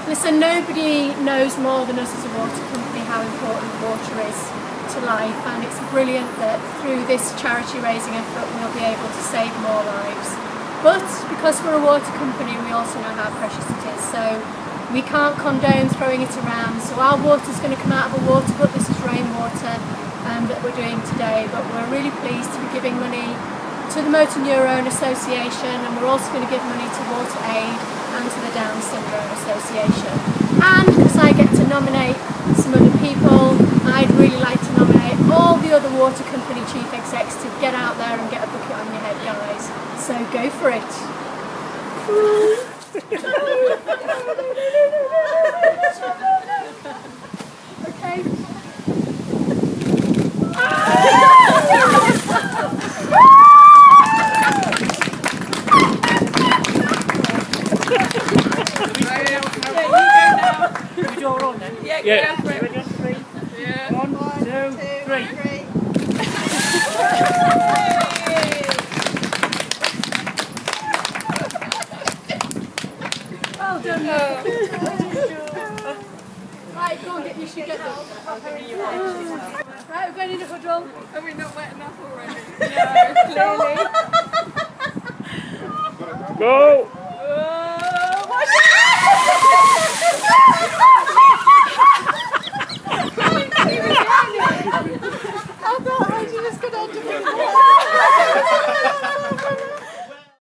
Listen, nobody knows more than us as a water company how important water is to life, and it's brilliant that through this charity raising effort we'll be able to save more lives. But because we're a water company, we also know how precious it is, so we can't condone throwing it around. So our water's going to come out of a water butt. This is rainwater that we're doing today, but we're really pleased to be giving money to the Motor Neurone Association, and we're also going to give money to Water Aid and to the Down Syndrome Association. And because I get to nominate some other people, I'd really like to nominate all the other water company chief execs to get out there and get a bucket on your head, guys. So go for it. Okay. Yeah. Ready on 3? Yeah. 1, 2, 3. Well done. Right, go on, you should get them. Right, we're going in a huddle. Are we not wet enough already? No, clearly. Go!